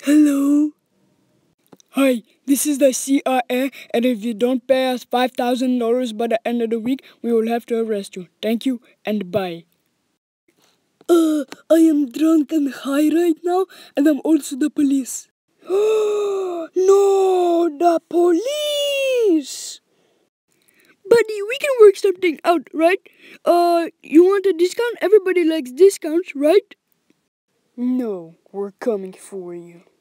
Hello? Hi, this is the CIA, and if you don't pay us $5,000 by the end of the week, we will have to arrest you. Thank you, and bye. I am drunk and high right now, and I'm also the police. No, the police! Buddy, we can work something out, right? You want a discount? Everybody likes discounts, right? No, we're coming for you.